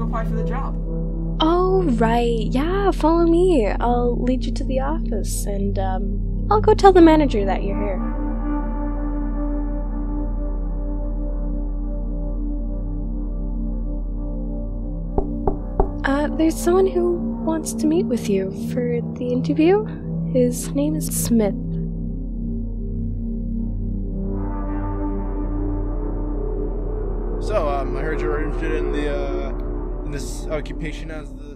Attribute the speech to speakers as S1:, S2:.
S1: apply for the job.
S2: Oh, right. Yeah, follow me. I'll lead you to the office, and, I'll go tell the manager that you're here. There's someone who wants to meet with you for the interview. His name is Smith.
S3: So, I heard you were interested in the in this occupation as the